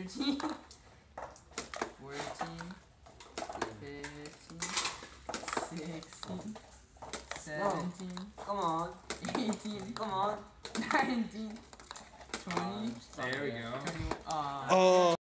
13, 14, 15, 16, 17. Come on. 18. Come on. 19. 20. There we go. 21. Oh.